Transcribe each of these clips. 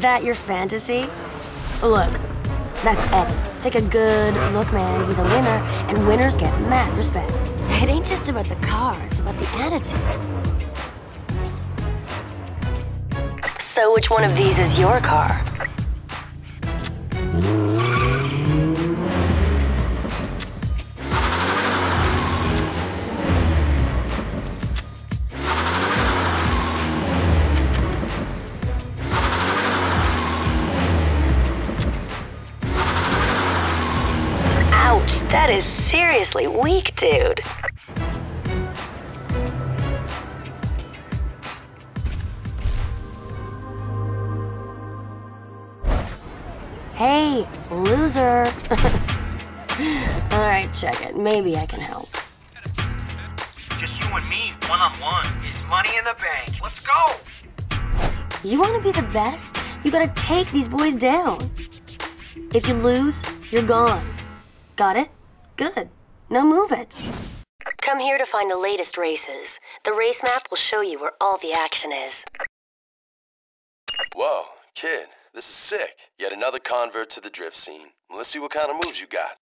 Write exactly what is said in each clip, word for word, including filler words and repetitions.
that your fantasy? Look, that's Eddie. Take a good look, man. He's a winner, and winners get mad respect. It ain't just about the car, it's about the attitude. So which one of these is your car? Ouch, that is seriously weak, dude. Hey, loser. All right, check it. Maybe I can help. Just you and me, one-on-one. It's money in the bank. Let's go! You want to be the best? You gotta take these boys down. If you lose, you're gone. Got it? Good. Now move it. Come here to find the latest races. The race map will show you where all the action is. Whoa, kid. This is sick. Yet another convert to the drift scene. Let's see what kind of moves you got.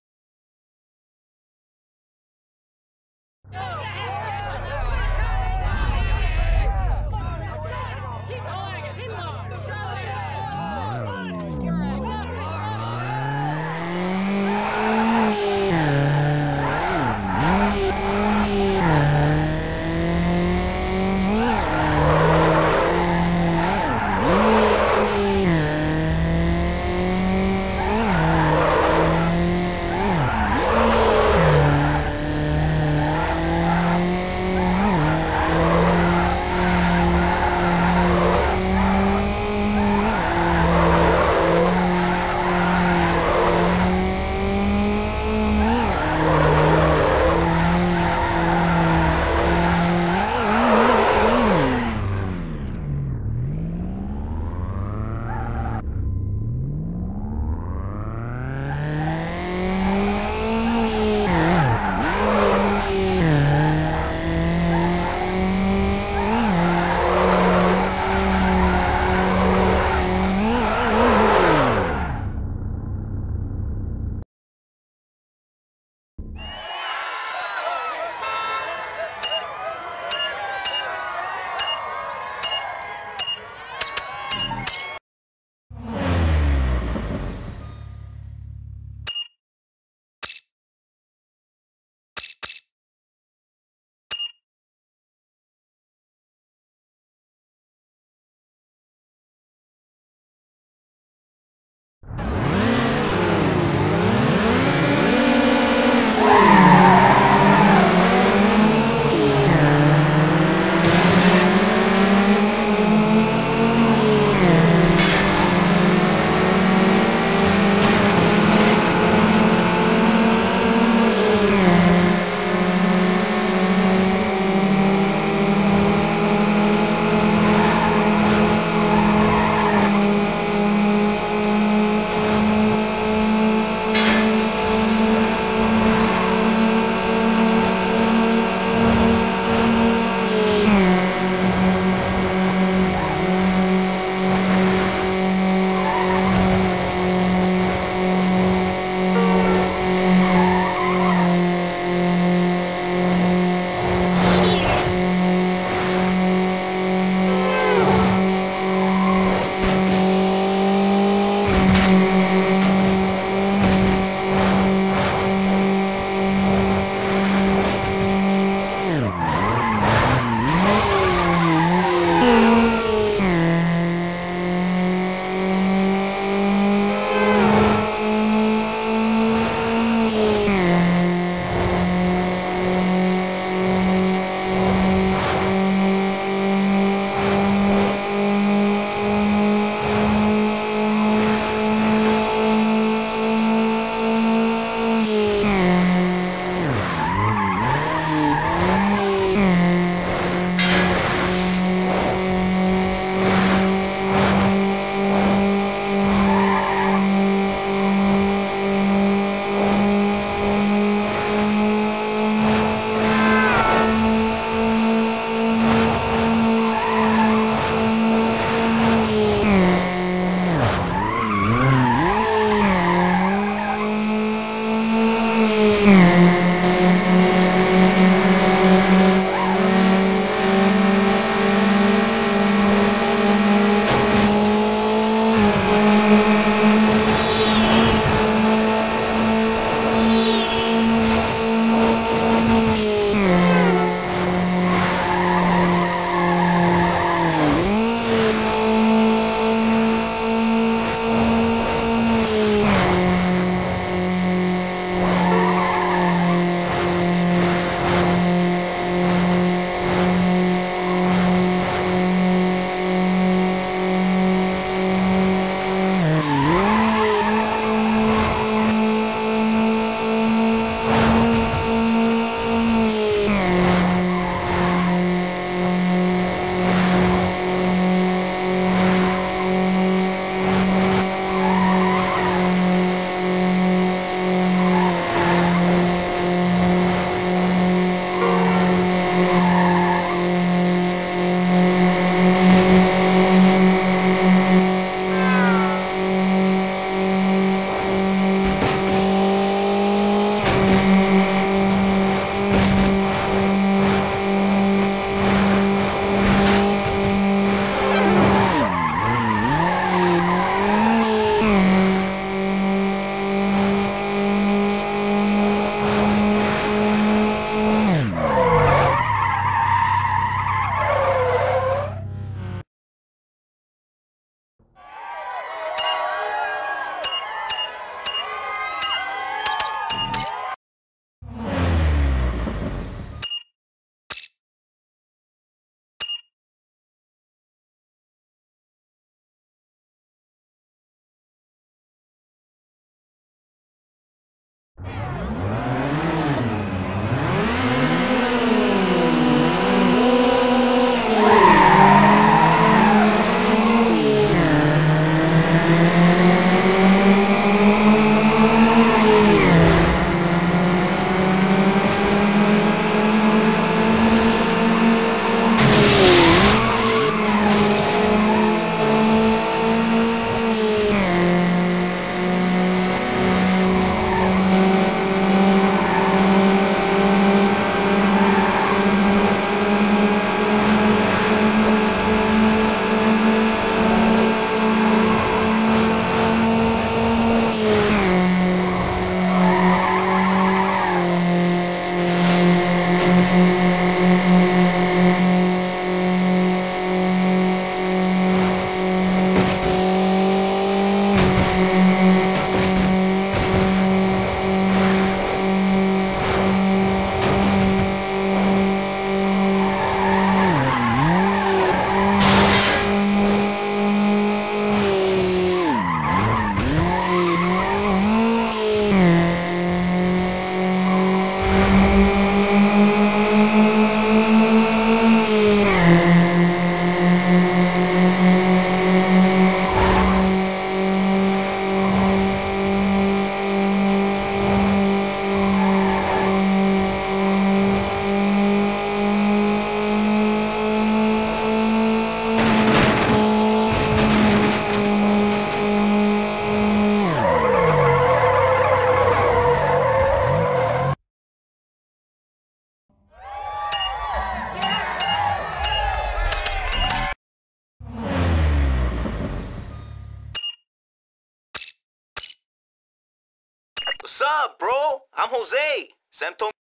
What's up, bro? I'm Jose. Sam told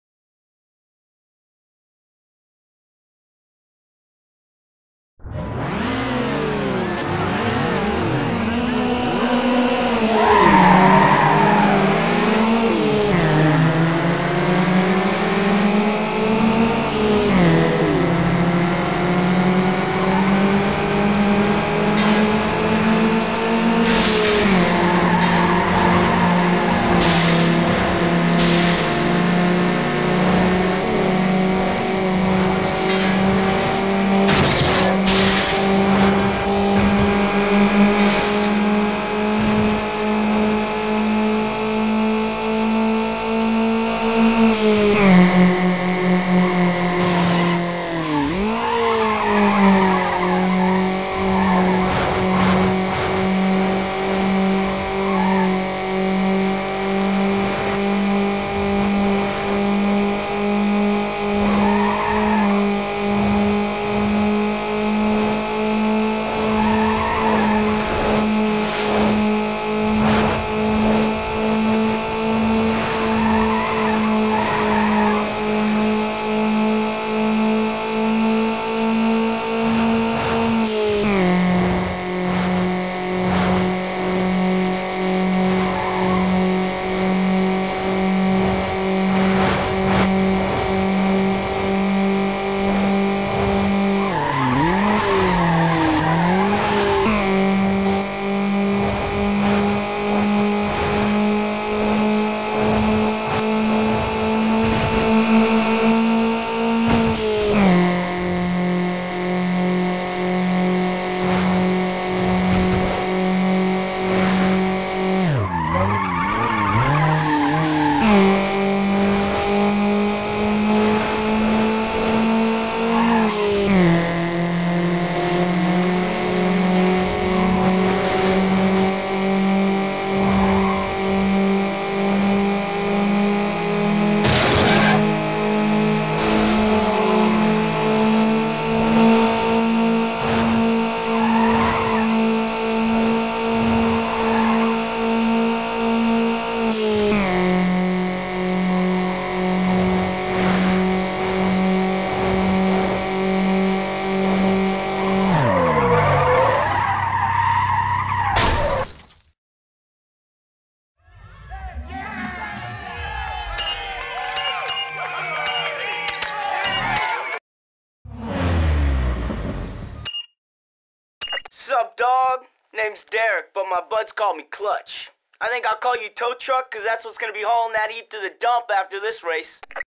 Sup, dog? Name's Derek, but my buds call me Clutch. I think I'll call you Tow Truck, cause that's what's gonna be hauling that heap to the dump after this race.